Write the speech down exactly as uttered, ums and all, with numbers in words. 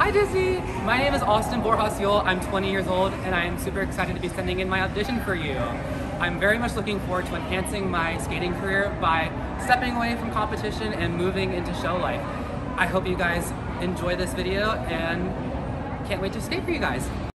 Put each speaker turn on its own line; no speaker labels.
Hi Disney! My name is Austin Borjas-Ewell. I'm twenty years old and I am super excited to be sending in my audition for you. I'm very much looking forward to enhancing my skating career by stepping away from competition and moving into show life. I hope you guys enjoy this video and can't wait to skate for you guys.